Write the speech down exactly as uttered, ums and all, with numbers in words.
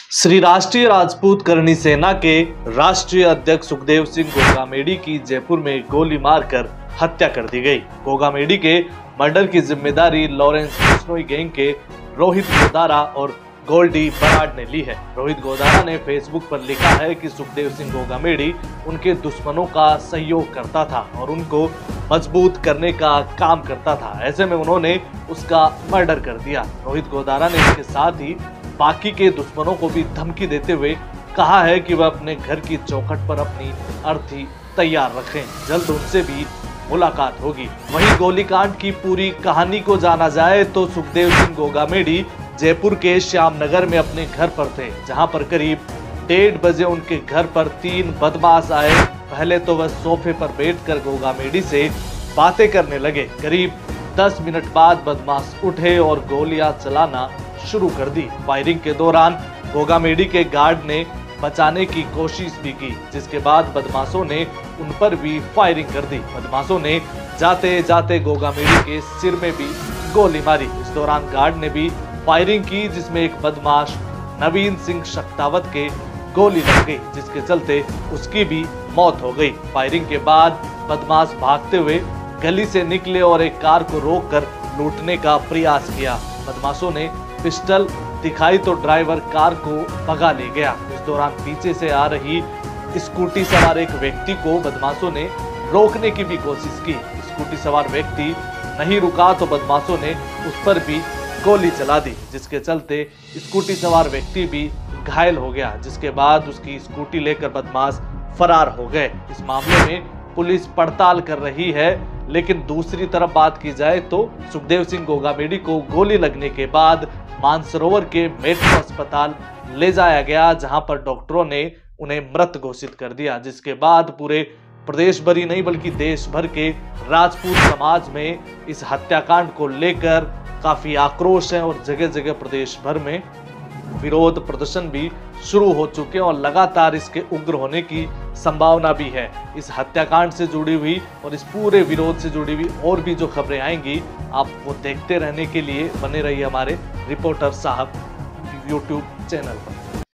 श्री राष्ट्रीय राजपूत करणी सेना के राष्ट्रीय अध्यक्ष सुखदेव सिंह गोगामेडी की जयपुर में गोली मारकर हत्या कर दी गई। गोगामेडी के मर्डर की जिम्मेदारी लॉरेंस बिश्नोई गैंग के रोहित गोदारा और गोल्डी बराड ने ली है। रोहित गोदारा ने फेसबुक पर लिखा है कि सुखदेव सिंह गोगामेडी उनके दुश्मनों का सहयोग करता था और उनको मजबूत करने का काम करता था, ऐसे में उन्होंने उसका मर्डर कर दिया। रोहित गोदारा ने इसके साथ ही बाकी के दुश्मनों को भी धमकी देते हुए कहा है कि वह अपने घर की चौखट पर अपनी अर्थी तैयार रखें, जल्द उनसे भी मुलाकात होगी। वहीं गोलीकांड की पूरी कहानी को जाना जाए तो सुखदेव सिंह गोगामेडी जयपुर के श्यामनगर में अपने घर पर थे, जहां पर करीब डेढ़ बजे उनके घर पर तीन बदमाश आए। पहले तो वह सोफे पर बैठकर गोगामेडी से बातें करने लगे। करीब दस मिनट बाद बदमाश उठे और गोलियां चलाना शुरू कर दी। फायरिंग के दौरान गोगामेडी के गार्ड ने बचाने की कोशिश भी की, जिसके बाद बदमाशों ने उन पर भी फायरिंग कर दी। बदमाशों ने जाते जाते गोगामेडी के सिर में भी गोली मारी। इस दौरान गार्ड ने भी फायरिंग की, जिसमें एक बदमाश नवीन सिंह शक्तावत के गोली लग गई, जिसके चलते उसकी भी मौत हो गई। फायरिंग के बाद बदमाश भागते हुए गली से निकले और एक कार को रोककर लूटने का प्रयास किया। बदमाशों ने पिस्टल दिखाई तो ड्राइवर कार को भगा ले गया। इस दौरान पीछे से आ रही स्कूटी सवार एक व्यक्ति को बदमाशों ने रोकने की भी कोशिश की। स्कूटी सवार व्यक्ति नहीं रुका तो बदमाशों ने उस पर भी गोली चला दी, जिसके चलते स्कूटी सवार व्यक्ति भी घायल हो गया, जिसके बाद उसकी स्कूटी लेकर बदमाश फरार हो गए। इस मामले में पुलिस पड़ताल कर रही है, लेकिन दूसरी तरफ बात की जाए तो सुखदेव सिंह गोगामेडी को गोली लगने के बाद मानसरोवर के मेट्रो अस्पताल ले जाया गया, जहां पर डॉक्टरों ने उन्हें मृत घोषित कर दिया। जिसके बाद पूरे प्रदेश भर ही नहीं बल्कि देश भर के राजपूत समाज में इस हत्याकांड को लेकर काफी आक्रोश है और जगह जगह प्रदेश भर में विरोध प्रदर्शन भी शुरू हो चुके हैं और लगातार इसके उग्र होने की संभावना भी है। इस हत्याकांड से जुड़ी हुई और इस पूरे विरोध से जुड़ी हुई और भी जो खबरें आएंगी, आप वो देखते रहने के लिए बने रहिए हमारे रिपोर्टर साहब यूट्यूब चैनल पर।